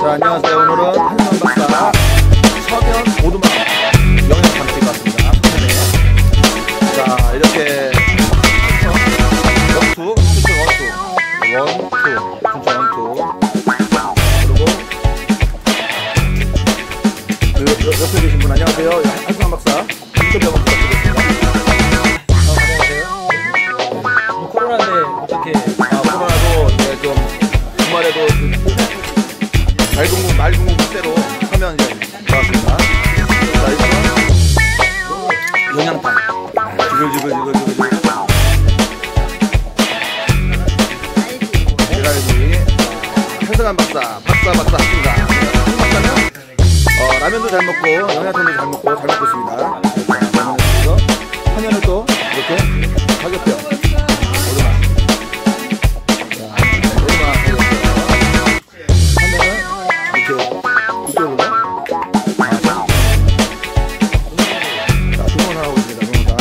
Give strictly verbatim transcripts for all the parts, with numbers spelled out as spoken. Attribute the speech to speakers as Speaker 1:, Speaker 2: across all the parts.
Speaker 1: 자, 안녕하세요. 오늘은 한성 박사 서면 오두막 영양상 찍어 왔습니다. 서면에. 자, 이렇게 원투, 춘천 원투, 원투, 춘천 원투. 그리고 그 옆에 계신 분 안녕하세요. 한성 박사 인터뷰 한번 부탁드리겠습니다.
Speaker 2: 아, 안녕하세요. 코로나인데 어떻게?
Speaker 1: 아, 코로나도 이제 좀 주말에도 맑은 맑은 국대로 하면 이제 나왔습니다. 자, 이거는 영양판. 지글지글지글지글. 계란이 한성한 박사, 박사 박사 합니다. 한 박사는 어, 라면도 잘 먹고 영양통도 잘 먹고 잘 먹고 있습니다. 자, 화면을 또 이렇게 가격표 오르막. 자, 오르막 가격표. 화면은 이렇게 이쪽으로. 자, 동영상하고 있습니다. 동영상.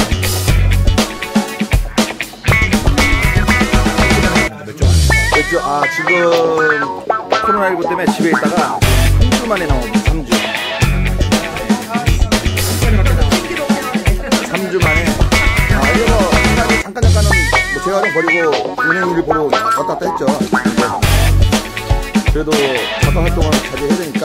Speaker 1: 몇 주? 몇 주? 아, 지금 코로나십구 때문에 집에 있다가 삼 주 만에 나옵니다. 삼 주. 삼 주 만에. 아, 이거 뭐 잠깐 잠깐 잠깐은 뭐 재활용 버리고 은행 일 보러 왔다 갔다 했죠. 그래도 작가 활동을 자주 해야 되니까.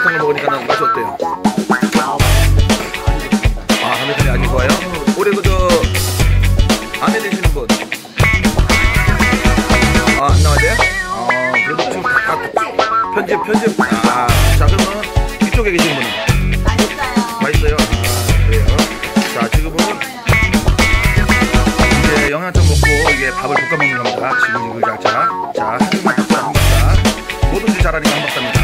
Speaker 1: 영양탕을 먹으니까 맛이 어때요? 아, 한매탕이 아주 좋아요? 올해 그저 아내 되시는 분? 아, 안 나와야 돼요? 어, 그래도 지금 다, 다 편집, 편집. 아, 자, 그러면 이쪽에 계신 분은?
Speaker 3: 맛있어요.
Speaker 1: 맛있어요? 아, 그래요? 자, 지금은 이제 영양탕 먹고 이게 밥을 볶아 먹는 겁니다. 지글지글 자, 자, 자, 한 박사, 한 박사. 뭐든지 잘하니까 한 박사입니다.